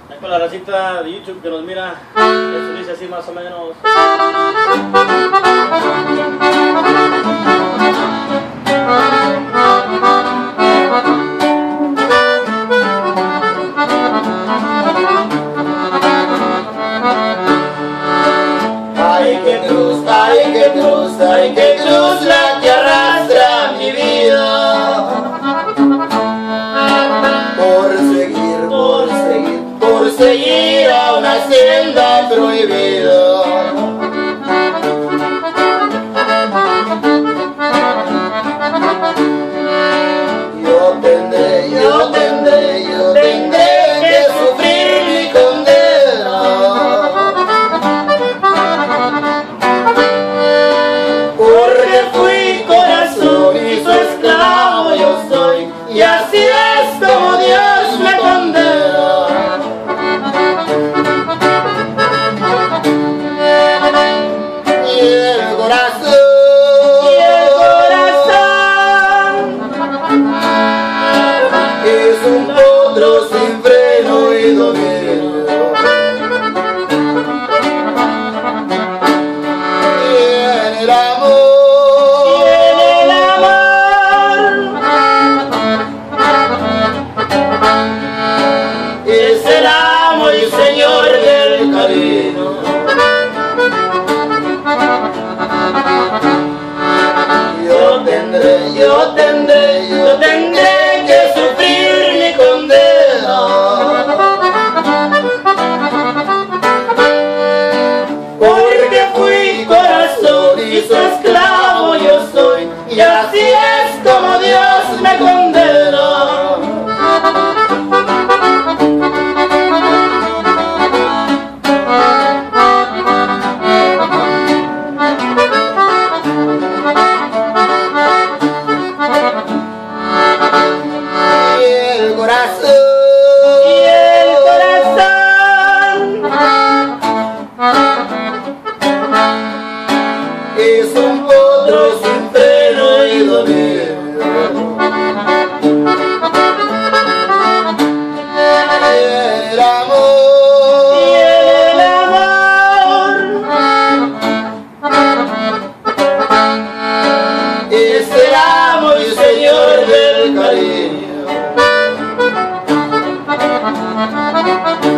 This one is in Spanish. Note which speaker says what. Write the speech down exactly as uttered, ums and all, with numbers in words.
Speaker 1: Ahí con la racita de YouTube que nos mira, esto dice así más o menos.
Speaker 2: Ay, qué cruz, ay, qué cruz, ay, qué cruz la que arrastra mi vida. Por seguir, por seguir, por seguir a una senda prohibida. Yo tendré, yo tendré, yo tendré que sufrir mi condena. Porque fui corazón y su esclavo yo soy, y así es como Dios me condena. Y el corazón, y el corazón es un potro sin freno y dominio. Y en el amor, y en el amor es el amo y señor del camino. Yo tendré, yo tendré, yo tendré que sufrir mi condena. Porque fui corazón y su esclavo yo soy, y así es como Dios me condena. Y el corazón, y el corazón es un potro sin freno y dominio. Y el amor, y el amor es el amo y señor del cariño.